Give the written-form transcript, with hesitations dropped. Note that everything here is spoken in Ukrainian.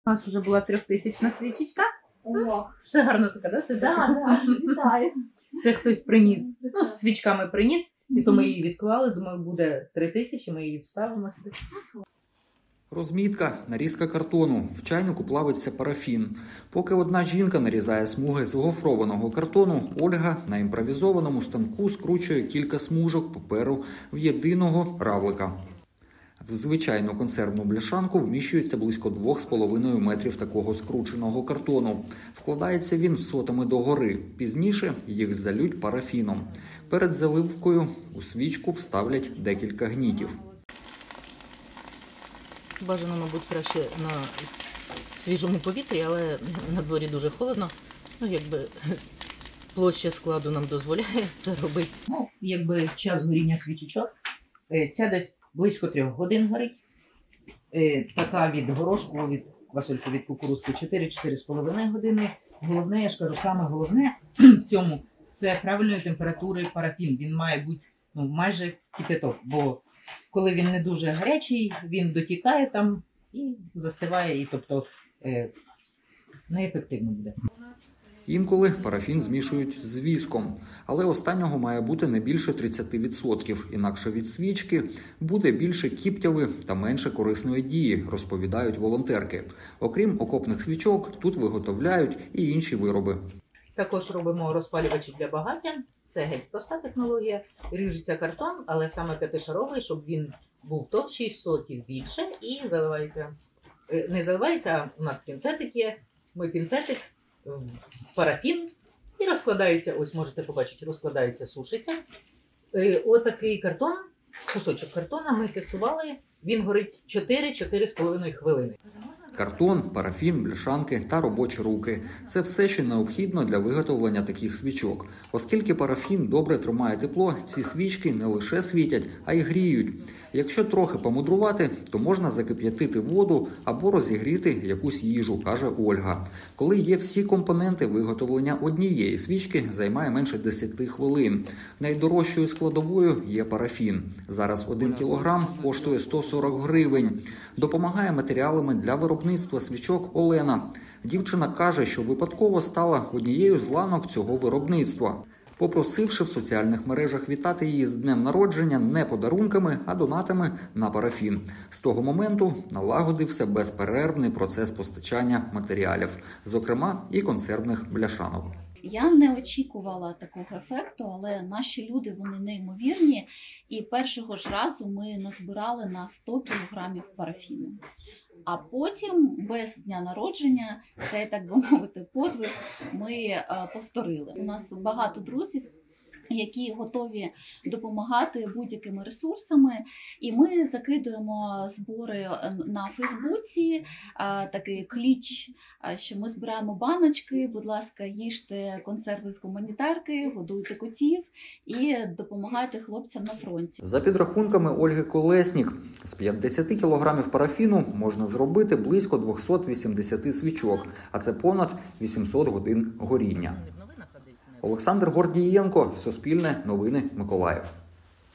У нас вже була 3000 свічечка. О, Ще гарно така, да? Це да, вітаю. Це хтось приніс, ну, з свічками приніс, і то ми її відклали. Думаю, буде 3000, ми її вставимо сюди. Розмітка, нарізка картону. В чайнику плавиться парафін. Поки одна жінка нарізає смуги з гофрованого картону, Ольга на імпровізованому станку скручує кілька смужок паперу в єдиного равлика. В звичайну консервну бляшанку вміщується близько 2,5 метрів такого скрученого картону. Вкладається він сотами догори. Пізніше їх залють парафіном. Перед заливкою у свічку вставлять декілька гнітів. Бажано, мабуть, краще на свіжому повітрі, але на дворі дуже холодно. Ну, якби площа складу нам дозволяє це робити. Ну, якби час горіння свічечок. Ця десь близько 3 годин горить. Така від горошку, від квасольки, від кукурузки 4-4,5 години. Головне, я ж кажу, саме головне в цьому – це правильної температури парафін. Він має бути майже кипяток, бо коли він не дуже гарячий, він дотікає там і застиває, і тобто неефективно буде. Інколи парафін змішують з віском, але останнього має бути не більше 30%, інакше від свічки буде більше кіптяви та менше корисної дії, розповідають волонтерки. Окрім окопних свічок, тут виготовляють і інші вироби. Також робимо розпалювачі для багаття. Це геть проста технологія. Ріжеться картон, але саме 5-шаровий, щоб він був товщий, сотів більше і заливається. Не заливається, а у нас пінцетик є. Ми пінцетик, парафін і розкладається, ось можете побачити, розкладається, сушиться. Отакий картон, кусочок картона ми тестували, він горить 4-4,5 хвилини. Картон, парафін, бляшанки та робочі руки – це все, що необхідно для виготовлення таких свічок. Оскільки парафін добре тримає тепло, ці свічки не лише світять, а й гріють. Якщо трохи помудрувати, то можна закип'ятити воду або розігріти якусь їжу, каже Ольга. Коли є всі компоненти, виготовлення однієї свічки займає менше 10 хвилин. Найдорожчою складовою є парафін. Зараз 1 кілограм коштує 140 гривень. Допомагає матеріалами для виробництва свічок Олена. Дівчина каже, що випадково стала однією з ланок цього виробництва, попросивши в соціальних мережах вітати її з днем народження не подарунками, а донатами на парафін. З того моменту налагодився безперервний процес постачання матеріалів, зокрема і консервних бляшанок. Я не очікувала такого ефекту, але наші люди, вони неймовірні. І першого ж разу ми назбирали на 100 кілограмів парафіну. А потім, без дня народження, цей, так би мовити, подвиг ми повторили. У нас багато друзів, які готові допомагати будь-якими ресурсами. І ми закидуємо збори на Фейсбуці, такий кліч, що ми збираємо баночки, будь ласка, їжте консерви з гуманітарки, годуйте котів і допомагайте хлопцям на фронті. За підрахунками Ольги Колеснік, з 50 кілограмів парафіну можна зробити близько 280 свічок, а це понад 800 годин горіння. Олександр Гордієнко, Суспільне новини, Миколаїв.